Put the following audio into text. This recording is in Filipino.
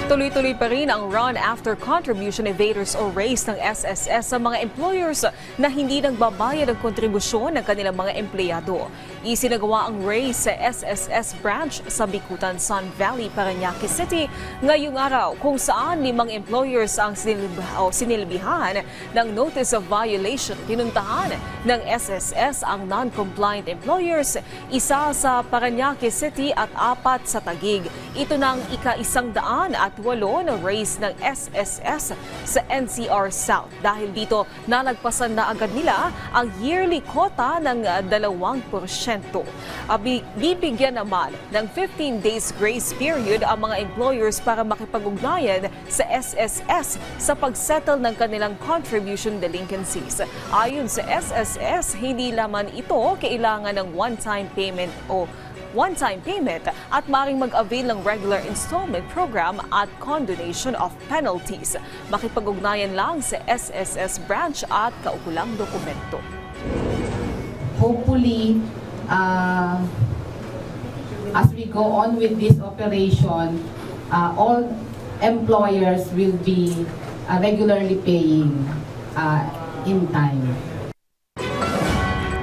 Tuloy-tuloy pa rin ang run after contribution evaders o race ng SSS sa mga employers na hindi nagbabayad ng kontribusyon ng kanilang mga empleyado. Isinagawa ang race sa SSS branch sa Bicutan, Sun Valley, Parañaque City ngayong araw kung saan 5 employers ang sinilbihan ng notice of violation. Pinuntahan ng SSS ang non-compliant employers, isa sa Parañaque City at 4 sa Taguig. Ito ng ika-108 na race ng SSS sa NCR South. Dahil dito, nalagpasan na agad nila ang yearly quota ng 2%. Bibigyan naman ng 15 days grace period ang mga employers para makipag-ugnayan sa SSS sa pag-settle ng kanilang contribution delinquencies. Ayon sa SSS, hindi lamang ito kailangan ng one-time payment at maring mag-avail ng regular installment program at condonation of penalties. Makipag-ugnayan lang sa SSS branch at kaukulang dokumento. Hopefully, as we go on with this operation, all employers will be regularly paying in time.